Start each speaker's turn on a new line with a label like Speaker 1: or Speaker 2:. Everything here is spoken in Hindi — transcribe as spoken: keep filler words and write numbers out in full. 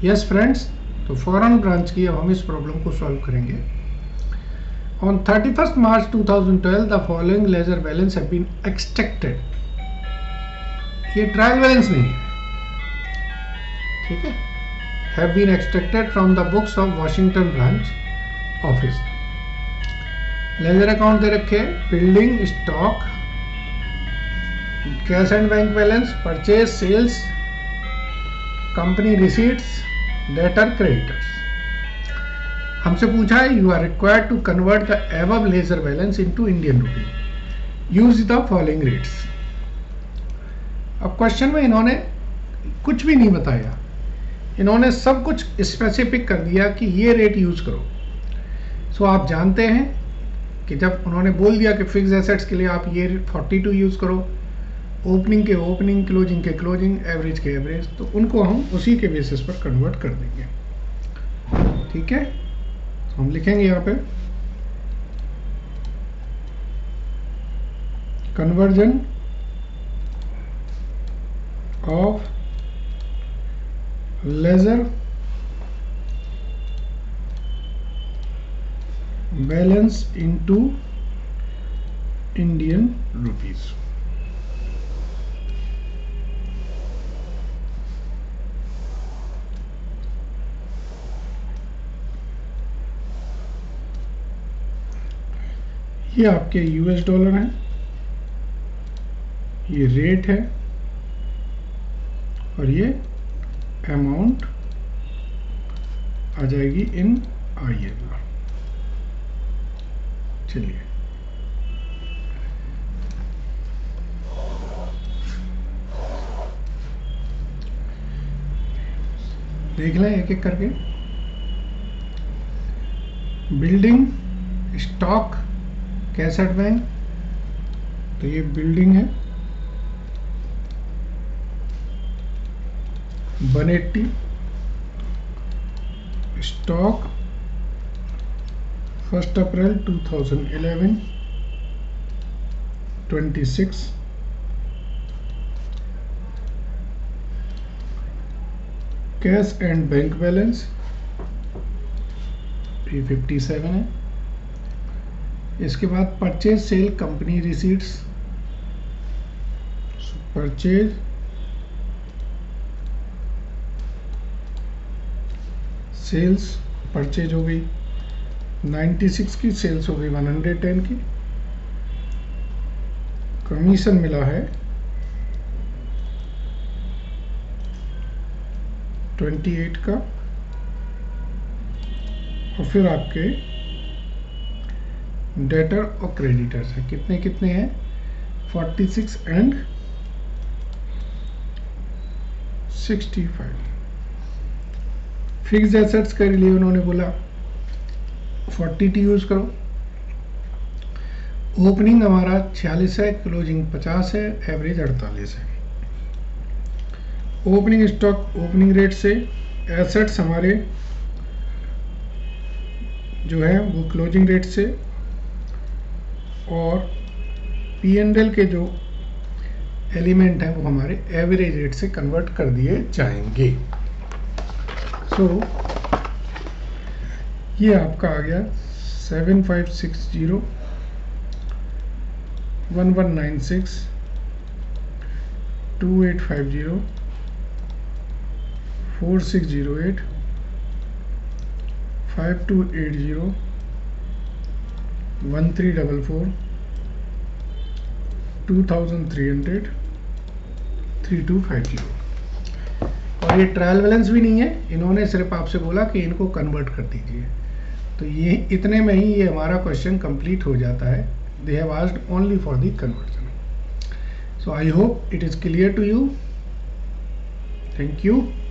Speaker 1: यस फ्रेंड्स, तो फॉरेन ब्रांच की अब हम इस प्रॉब्लम को सॉल्व करेंगे। On thirty first March two thousand twelve the following ledger balance have been extracted. ये ट्रायल बैलेंस नहीं है, ठीक है। Have been extracted from the books of Washington branch office. Ledger account दे रखे, building, stock, cash and bank balance, purchase, sales, company receipts, debtor, creditors. हमसे पूछा है you are required to convert the above laser balance into Indian rupee, use the following rates. अब क्वेश्चन में इन्होंने कुछ भी नहीं बताया, इन्होंने सब कुछ स्पेसिफिक कर दिया कि ये रेट यूज करो। सो so, आप जानते हैं कि जब उन्होंने बोल दिया कि फिक्स एसेट्स के लिए आप ये फोर्टी टू यूज करो, ओपनिंग के ओपनिंग, क्लोजिंग के क्लोजिंग, एवरेज के एवरेज, तो उनको हम उसी के बेसिस पर कन्वर्ट कर देंगे, ठीक है। तो हम लिखेंगे यहाँ पे conversion of ledger balance into Indian rupees. ये आपके यूएस डॉलर हैं, ये रेट है और ये अमाउंट आ जाएगी इन आईएनआर। चलिए देख लें एक एक करके। Building, stock, cash at bank, तो ये बिल्डिंग है one eighty, stock first April two thousand eleven twenty six, cash and bank balance ये फिफ्टी सेवन है। इसके बाद purchase, sale, company receipts, purchase, sales, purchase हो गई नाइन्टी सिक्स की, सेल्स हो गई वन हंड्रेड टेन की, कमीशन मिला है ट्वेंटी एट का, और फिर आपके डेटर और क्रेडिटर्स है, कितने कितने हैं forty six and sixty five. Fix assets के लिए उन्होंने बोला फोर्टी टी यूज करो। ओपनिंग हमारा छियालीस है, क्लोजिंग पचास है, एवरेज अड़तालीस है। ओपनिंग स्टॉक ओपनिंग रेट से, एसेट्स हमारे जो है वो क्लोजिंग रेट से, और पी एंड एल के जो एलिमेंट हैं वो हमारे एवरेज रेट से कन्वर्ट कर दिए जाएंगे। सो so, ये आपका आ गया seven five six zero one one nine six two eight five zero four six zero eight five two eight zero one three double four two thousand three hundred three two five zero. और ये ट्रायल बैलेंस भी नहीं है, इन्होंने सिर्फ आपसे बोला कि इनको कन्वर्ट कर दीजिए। तो ये इतने में ही ये हमारा क्वेश्चन कंप्लीट हो जाता है। They have asked only for the conversion. So I hope it is clear to you. Thank you.